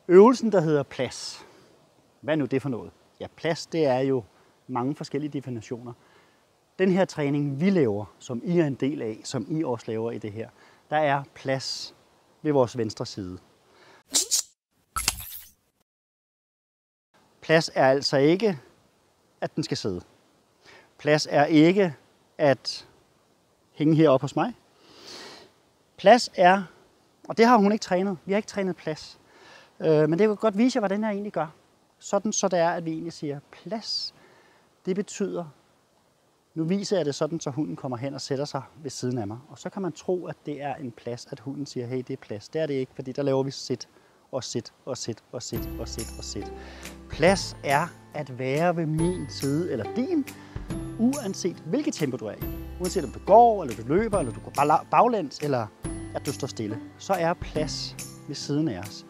Øvelsen, der hedder plads. Hvad er nu det for noget? Ja, plads, det er jo mange forskellige definitioner. Den her træning, vi laver, som I er en del af, som I også laver i det her, der er plads ved vores venstre side. Plads er altså ikke, at den skal sidde. Plads er ikke at hænge heroppe hos mig. Plads er, og det har hun ikke trænet, vi har ikke trænet plads. Men det vil godt vise jer, hvad den her egentlig gør. Sådan så det er, at vi egentlig siger plads. Det betyder, nu viser jeg det sådan, så hunden kommer hen og sætter sig ved siden af mig. Og så kan man tro, at det er en plads, at hunden siger, hey, det er plads. Det er det ikke, fordi der laver vi sit og sit og sit og sit og sit og sit. Plads er at være ved min side eller din, uanset hvilket tempo du er i. Uanset om du går, eller du løber, eller du går baglæns, eller at du står stille. Så er plads ved siden af os.